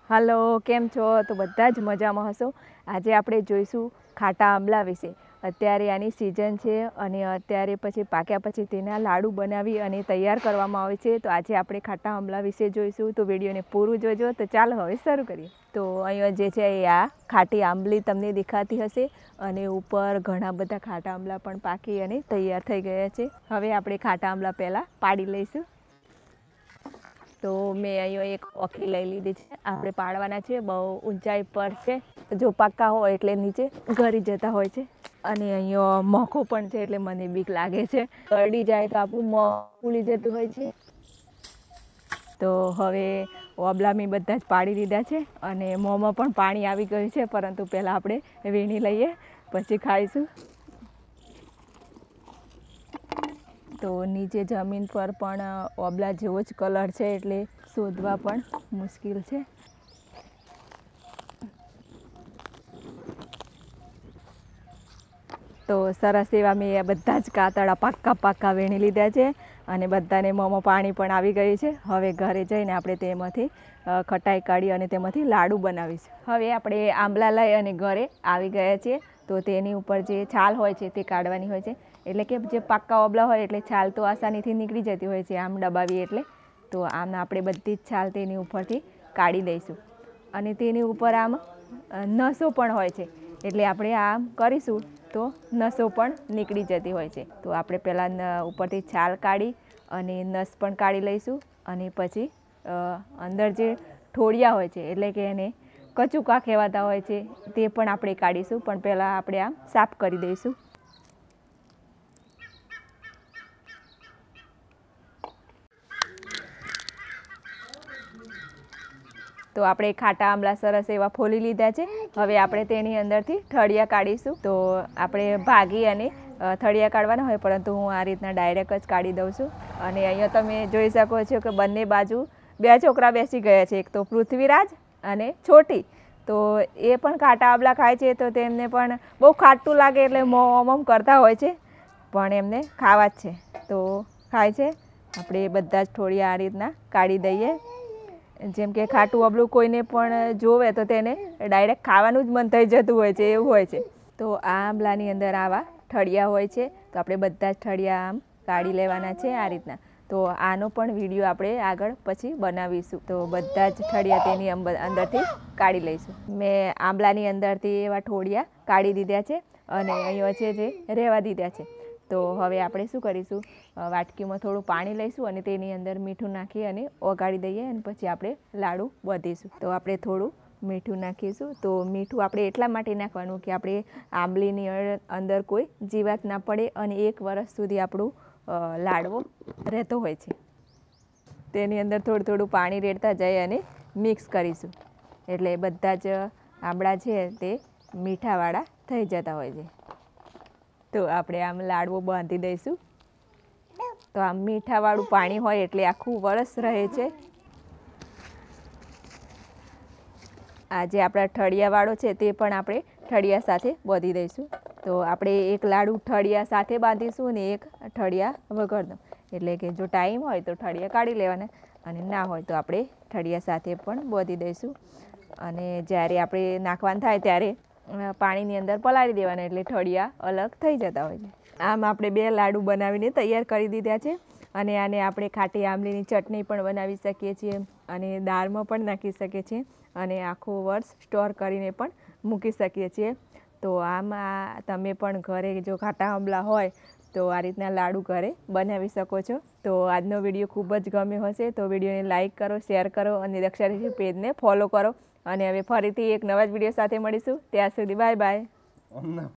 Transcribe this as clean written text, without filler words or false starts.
હાલો, કેમ છો? તો બધા જ મજામાં હશો. આજે આપણે જોઈશું ખાટા આંબલા વિશે. અત્યારે આની સિઝન છે અને અત્યારે પછી પાક્યા પછી તેના લાડુ બનાવી અને તૈયાર કરવામાં આવે છે. તો આજે આપણે ખાટા આંબલા વિશે જોઈશું. તો વિડીયોને પૂરું જોજો. તો ચાલો હવે શરૂ કરીએ. તો અહીંયા જે છે એ આ ખાટી આંબલી તમને દેખાતી હશે અને ઉપર ઘણા બધા ખાટા આંબલા પણ પાકી અને તૈયાર થઈ ગયા છે. હવે આપણે ખાટા આંબલા પહેલાં પાડી લઈશું. તો મેં અહીંયા એક ઓખી લઈ લીધી છે. આપણે પાડવાના છે, બહુ ઊંચાઈ પર છે. જો પાક્કા હોય એટલે નીચે ઘરી જતા હોય છે. અને અહીંયા મોખો પણ છે એટલે મને બીક લાગે છે. કરડી જાય તો આપણું મોં ફૂલી જતું હોય છે. તો હવે ઓબલા મેં બધા જ પાડી દીધા છે અને મોંમાં પણ પાણી આવી ગયું છે, પરંતુ પહેલાં આપણે વીણી લઈએ પછી ખાઈશું. તો નીચે જમીન પર પણ ઓબલા જેવો જ કલર છે એટલે શોધવા પણ મુશ્કેલ છે. તો સરસ એવા મેં બધા જ કાતળા પાક્કા વીણી લીધા છે અને બધાને મોંમાં પાણી પણ આવી ગયું છે. હવે ઘરે જઈને આપણે તેમાંથી ખટાઈ કાઢી અને તેમાંથી લાડુ બનાવીશું. હવે આપણે આંબલા લઈ અને ઘરે આવી ગયા છીએ. તો તેની ઉપર જે છાલ હોય છે તે કાઢવાની હોય છે. એટલે કે જે પાક્કા ઓબલા હોય એટલે છાલ તો આસાનીથી નીકળી જતી હોય છે આમ દબાવીએ એટલે. તો આમ આપણે બધી જ છાલ તેની ઉપરથી કાઢી દઈશું. અને તેની ઉપર આમ નસો પણ હોય છે એટલે આપણે આમ કરીશું તો નસો પણ નીકળી જતી હોય છે. તો આપણે પહેલાં ઉપરથી છાલ કાઢી અને નસ પણ કાઢી લઈશું અને પછી અંદર જે ઠોડિયા હોય છે એટલે કે એને કચુકા કહેવાતા હોય છે તે પણ આપણે કાઢીશું. પણ પહેલાં આપણે આમ સાફ કરી દઈશું. તો આપણે ખાટા આંબલા સરસ એવા ફોલી લીધા છે. હવે આપણે તેની અંદરથી ઠળિયા કાઢીશું. તો આપણે ભાગી અને ઠળિયા કાઢવાના હોય, પરંતુ હું આ રીતના ડાયરેક્ટ જ કાઢી દઉં છું. અને અહીંયા તમે જોઈ શકો છો કે બંને બાજુ બે છોકરા બેસી ગયા છે. એક તો પૃથ્વીરાજ અને છોટી. તો એ પણ ખાટા આંબલા ખાય છે. તો તેમને પણ બહુ ખાટું લાગે એટલે મોમ કરતા હોય છે, પણ એમને ખાવા જ છે તો ખાય છે. આપણે બધા જ ઠોડિયા આ રીતના કાઢી દઈએ. જેમ કે ખાટું આંબલું કોઈને પણ જોવે તો તેને ડાયરેક્ટ ખાવાનું જ મન થઈ જતું હોય છે, એવું હોય છે. તો આ આંબલાની અંદર આવા ઠળિયા હોય છે. તો આપણે બધા જ ઠળિયા આમ કાઢી લેવાના છે આ રીતના. તો આનો પણ વિડીયો આપણે આગળ પછી બનાવીશું. તો બધા જ ઠળિયા તેની અંદરથી કાઢી લઈશું. મેં આંબલાની અંદરથી એવા ઠોડિયા કાઢી દીધા છે અને અહીંયા છે જે રહેવા દીધા છે. તો હવે આપણે શું કરીશું, વાટકીમાં થોડું પાણી લઈશું અને તેની અંદર મીઠું નાખી અને ઓગાળી દઈએ અને પછી આપણે લાડુ વધીશું. તો આપણે થોડું મીઠું નાખીશું. તો મીઠું આપણે એટલા માટે નાખવાનું કે આપણે આંબલીની અંદર કોઈ જીવાત ના પડે અને 1 વર્ષ સુધી આપણું લાડવો રહેતો હોય છે. તેની અંદર થોડું પાણી રેડતા જઈ અને મિક્સ કરીશું એટલે બધા જ આંબળા છે તે મીઠાવાળા થઈ જતા હોય છે. તો આપણે આમ લાડવો બાંધી દઈશું. તો આમ મીઠાવાળું પાણી હોય એટલે આખું વરસ રહે છે. આ જે આપણા ઠળિયાવાળો છે તે પણ આપણે ઠળિયા સાથે બાંધી દઈશું. તો આપણે એક લાડુ ઠળિયા સાથે બાંધીશું અને એક ઠળિયા વગરનો. એટલે કે જો ટાઈમ હોય તો ઠળિયા કાઢી લેવાના અને ના હોય તો આપણે ઠળિયા સાથે પણ બાંધી દઈશું. અને જ્યારે આપણે નાખવાનું થાય ત્યારે પાણીની અંદર પલાળી દેવાના એટલે ઠળિયા અલગ થઈ જતા હોય છે. આમ આપણે 2 લાડુ બનાવીને તૈયાર કરી દીધા છે. અને આને આપણે ખાટી આંબલીની ચટણી પણ બનાવી શકીએ છીએ અને દાળમાં પણ નાખી શકીએ છીએ અને આખું વર્ષ સ્ટોર કરીને પણ મૂકી શકીએ છીએ. તો આમાં તમે પણ ઘરે જો ખાટા આંબલા હોય તો આ રીતના લાડુ ઘરે બનાવી શકો છો. તો આજનો વિડીયો ખૂબ જ ગમ્યો હશે તો વિડીયોને લાઇક કરો, શેર કરો અને દક્ષા રેસીપી પેજને ફોલો કરો. અને હવે ફરીથી એક નવા જ વિડીયો સાથે મળીશું. ત્યાં સુધી બાય બાય.